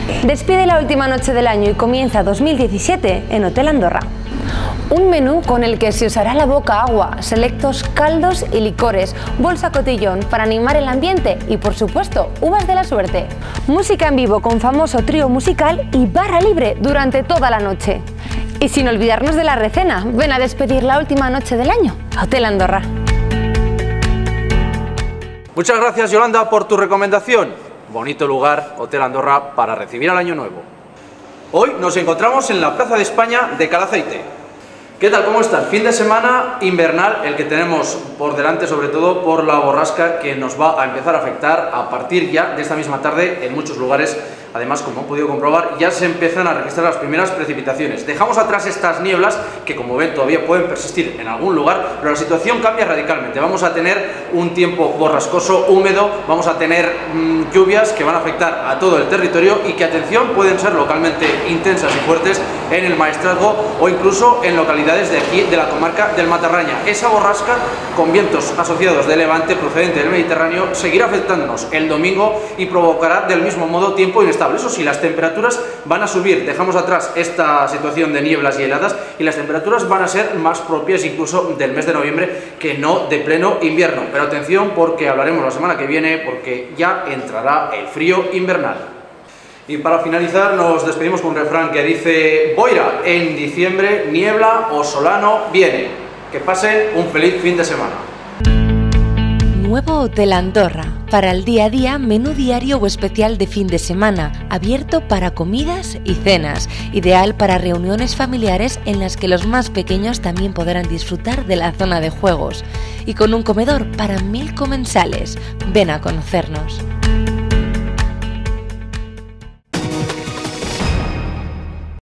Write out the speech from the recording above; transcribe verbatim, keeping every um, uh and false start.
Despide la última noche del año y comienza dos mil diecisiete en Hotel Andorra. Un menú con el que se os hará la boca agua, selectos caldos y licores, bolsa cotillón para animar el ambiente y, por supuesto, uvas de la suerte. Música en vivo con famoso trío musical y barra libre durante toda la noche. Y sin olvidarnos de la recena, ven a despedir la última noche del año a Hotel Andorra. Muchas gracias, Yolanda, por tu recomendación. Bonito lugar, Hotel Andorra, para recibir al año nuevo. Hoy nos encontramos en la Plaza de España de Calaceite. ¿Qué tal? ¿Cómo están? Fin de semana invernal, el que tenemos por delante, sobre todo por la borrasca que nos va a empezar a afectar a partir ya de esta misma tarde en muchos lugares. Además, como han podido comprobar, ya se empiezan a registrar las primeras precipitaciones. Dejamos atrás estas nieblas que, como ven, todavía pueden persistir en algún lugar, pero la situación cambia radicalmente. Vamos a tener un tiempo borrascoso, húmedo, vamos a tener mmm, lluvias que van a afectar a todo el territorio y que, atención, pueden ser localmente intensas y fuertes en el Maestrazgo o incluso en localidades de aquí, de la comarca del Matarraña. Esa borrasca, con vientos asociados de levante procedente del Mediterráneo, seguirá afectándonos el domingo y provocará del mismo modo tiempo inestable. Eso sí, las temperaturas van a subir. Dejamos atrás esta situación de nieblas y heladas y las temperaturas van a ser más propias incluso del mes de noviembre que no de pleno invierno. Pero atención, porque hablaremos la semana que viene, porque ya entrará el frío invernal. Y para finalizar nos despedimos con un refrán que dice: Boira, en diciembre, niebla o solano viene. Que pasen un feliz fin de semana. Nuevo Hotel Andorra. Para el día a día, menú diario o especial de fin de semana, abierto para comidas y cenas, ideal para reuniones familiares en las que los más pequeños también podrán disfrutar de la zona de juegos, y con un comedor para mil comensales. Ven a conocernos.